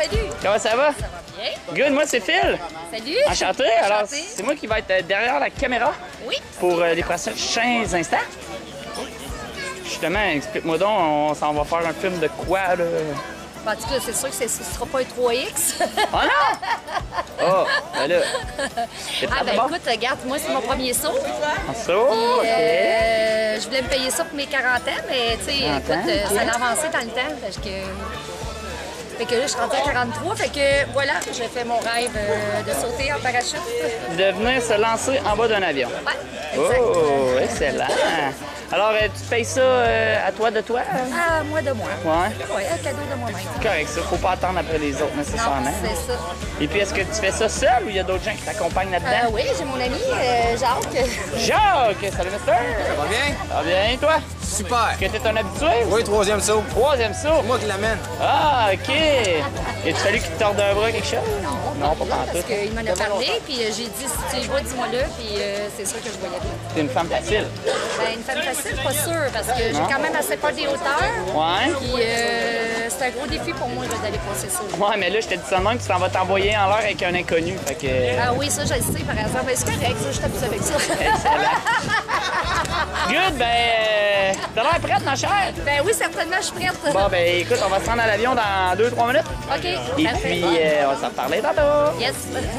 salut! Comment ça va? Ça va bien? Good, moi c'est Phil. Salut! Enchanté. Alors, c'est moi qui vais être derrière la caméra Oui. pour les prochains instants. Justement, explique-moi donc, on s'en va faire un film de quoi, là? En tout cas, c'est sûr que ce ne sera pas un 3X. Oh non! Oh, ben là. Ah ben écoute, regarde, moi c'est mon premier saut. Un saut? OK. Je voulais me payer ça pour mes 40 ans, mais tu sais, écoute, ça a avancé dans le temps. Fait que là, je suis rendue à 43, fait que voilà, j'ai fait mon rêve de sauter en parachute. De venir se lancer en bas d'un avion. Ouais, exact. Oh, excellent. Alors, tu payes ça à toi de toi? À moi de moi. Ouais. Ouais, un cadeau de moi-même. Correct, ça. Faut pas attendre après les autres, nécessairement. Non, c'est ça. Et puis, est-ce que tu fais ça seul ou il y a d'autres gens qui t'accompagnent là-dedans? Oui, j'ai mon ami Jacques. Jacques! Salut, mister! Ça va bien? Ça va bien, toi? Super! Est-ce que t'es un habitué? Oui, troisième saut. Troisième saut? C'est moi qui l'amène. Ah, OK. Et tu fallu qu'il te torde un bras quelque chose? Non, pas Parce pantoute. qu'il m'en a parlé, puis j'ai dit, si tu y vas, dis-moi là, puis c'est sûr que je voyais bien. T'es une femme facile. Ben, une femme facile, pas sûre, parce que j'ai quand même assez peur des hauteurs. Ouais. Puis c'est un gros défi pour moi d'aller passer ça. Ouais, mais là, je te dis ça de même, tu t'en vas t'envoyer en l'air avec un inconnu. Fait que... Ah oui, ça, je le sais, par exemple. Mais c'est correct, ça, je t'abuse avec ça. Excellent. Good, ben, t'as l'air prête, ma chère? Ben oui, certainement, je suis prête. Bon, ben, écoute, on va se rendre à l'avion dans 2-3 minutes. OK, Et parfait. puis, on va s'en reparler tantôt. Yes.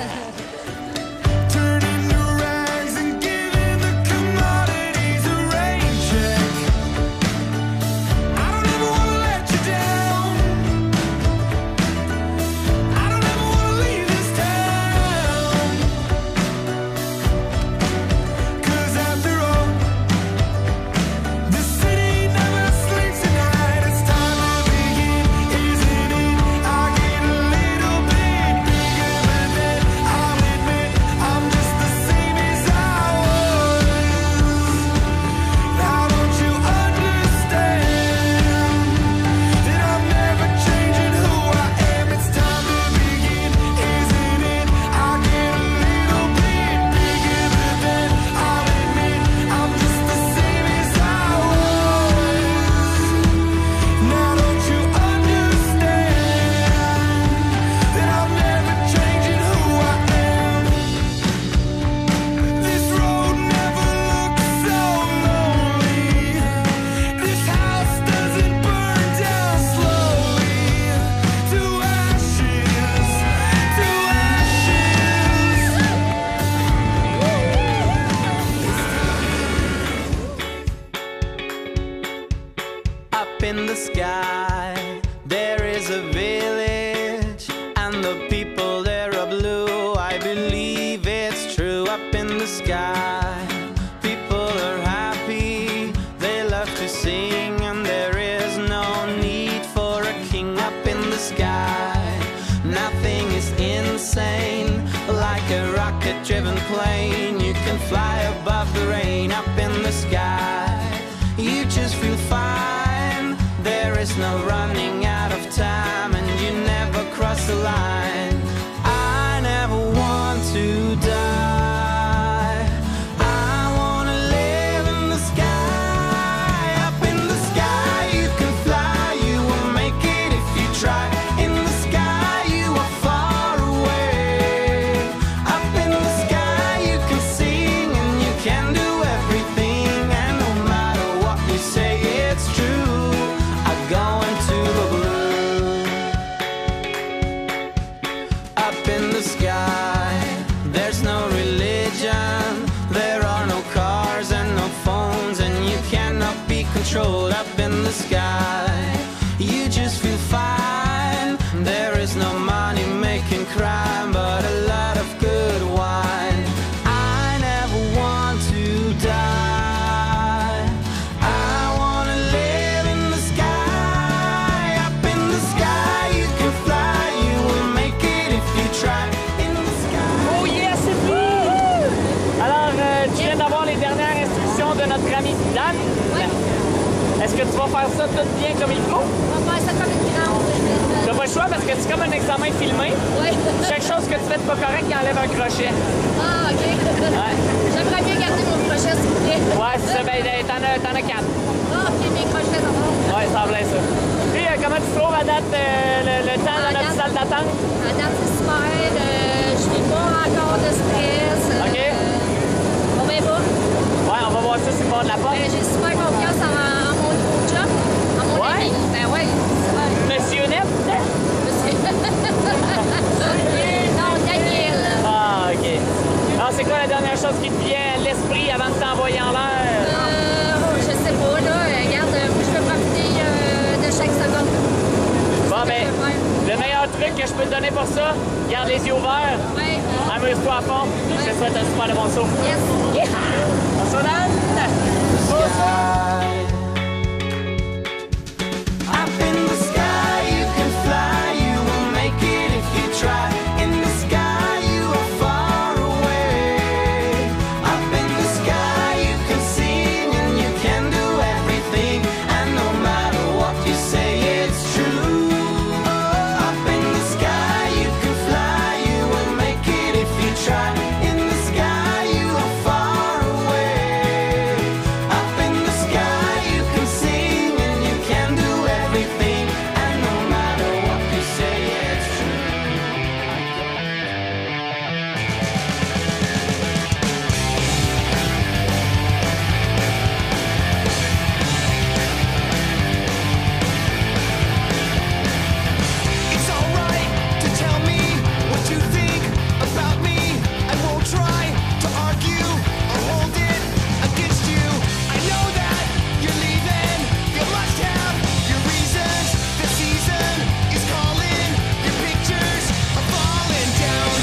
In the sky, there is a village, and the people there are blue. I believe it's true. Up in the sky, people are happy, they love to sing, and there is no need for a king. Up in the sky, nothing is insane. Like a rocket-driven plane, you can fly above the rain. Up in the sky, you just feel fine. There is no running out of time, and you never cross the line. I never want to die. I want to live in the sky. Up in the sky you can fly, you will make it if you try. In the sky you are far away. Up in the sky you can sing, and you can do everything, and no matter what you say, it's true. Going to the blue. Up in the sky, there's no religion, there are no cars and no phones, and you cannot be controlled. Up in the sky, you just feel fine. There is no money making crime, but a lot of good wine. I never want to die. Notre ami Dan. Oui. Est-ce que tu vas faire ça tout bien comme il faut? On va faire ça comme une grande. Tu n'as pas le choix parce que c'est comme un examen filmé. Oui. Chaque chose que tu fais de pas correct, il enlève un crochet. Ah, OK. Ouais. J'aimerais bien garder mon crochet, s'il vous plaît. Ouais, c'est ça. Ben, t'en as 4. Ah, OK, mes crochets d'abord. Ouais, ça en plaît ça. Puis, comment tu trouves à date le temps dans notre salle d'attente? À date, c'est super. Je n'ai pas encore de stress. OK. On verra. Ouais, on va voir ça sur le bord de la porte. J'ai super confiance en mon nouveau job, en mon ami. Ben ouais, super. Monsieur Net? Non, Daniel. Ah, OK. Alors, c'est quoi la dernière chose qui te vient à l'esprit avant de t'envoyer en l'air? Je sais pas, là. Regarde, je peux profiter de chaque seconde. Bon, ben, le meilleur truc que je peux te donner pour ça, garde les yeux ouverts. Ouais. Amuse-toi à fond. Je te souhaite un super de bon saut. Yes. Yeah! On se donne! Up in the sky, you can fly. You will make it if you try. In the sky, you are far away. Up in the sky, you can sing and you can do everything. And no matter what you say, it's true. Up in the sky, you can fly. You will make it if you try. In the sky, you are far away. Up in the sky, you can sing and you can do everything. And no matter what you say, it's true. It's alright to tell me what you think about me. I won't try to argue or hold it against you. I know that you're leaving. You must have your reasons. The season is calling. Your pictures are falling down.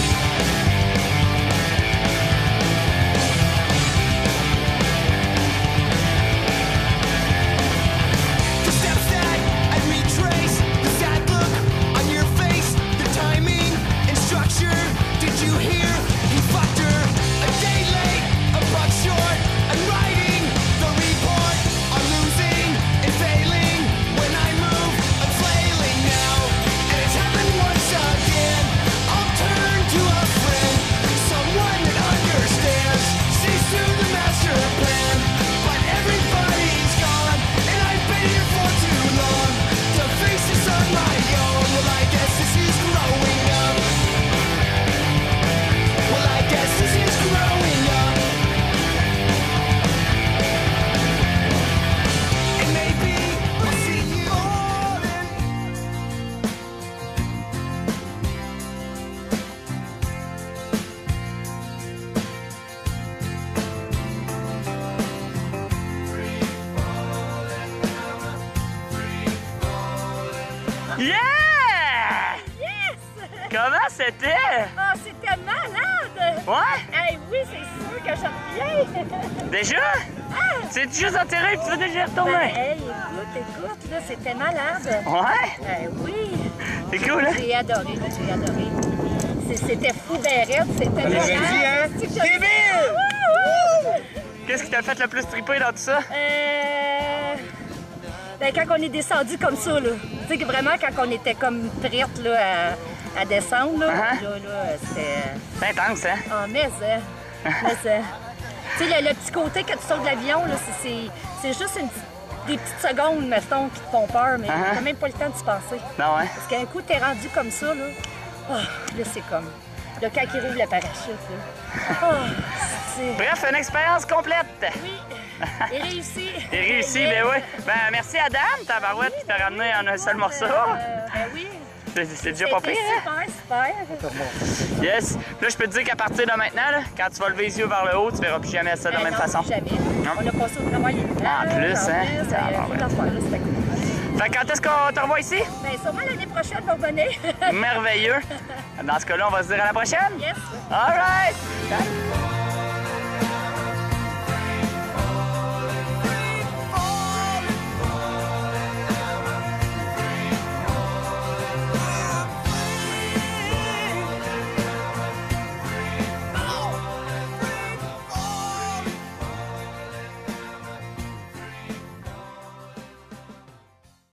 The steps that I retrace, the sad look on your face, the timing and structure. Did you hear? He fucked her. A day late, a buck short. I'm writing the report on losing and failing. When I move, I'm flailing now, and it's happened once again. I'll turn to a friend, someone that understands, sees through the master plan. But everybody's gone, and I've been here for too long to face this on my own. Well, I guess this is growing up. Well, I guess this is growing up. And maybe I'll see you falling. Yeah! Yes! Comment c'était? Ah, c'était malade! Ouais? Hey, oui, c'est sûr que je reviens! Déjà? C'est juste enterré et tu veux déjà Ben, retourner? hey, écoute, là, c'était malade! Ouais? Oui! C'est cool, hein? J'ai adoré, j'ai adoré. C'était fou, ben raide, c'était malade! hein? C'est Débile! Qu'est-ce qui t'a fait le plus triper dans tout ça? Ben, quand on est descendu comme ça, là. Tu sais, que vraiment, quand on était comme prête, là, à descendre, là, là, c'était... C'est intense, hein? Ah, mais ça. Tu sais, le petit côté quand tu sautes de l'avion, là, c'est juste des petites secondes, mettons, qui te font peur, mais t'as même pas le temps de s'y penser. Non, ouais? Parce qu'un coup, t'es rendu comme ça, là. Oh, là, c'est comme... Là, quand il rouvre le parachute, là. Oh, c'est... Bref, une expérience complète! Oui, et réussi. Et réussi, ben oui. Ben merci à Dan, ta barouette, qui t'a ramené en un seul morceau. Ben oui. C'est déjà pas pire, hein? Super. Yes. Là, je peux te dire qu'à partir de maintenant, là, quand tu vas lever les yeux vers le haut, tu verras plus jamais ça de la même façon. Jamais. On a passé au travail les plans. En plus, hein? C'était cool. Fait que quand est-ce qu'on te revoit ici? Ben sûrement l'année prochaine, pour venir. Merveilleux. Dans ce cas-là, on va se dire à la prochaine. Yes. All right. Salut.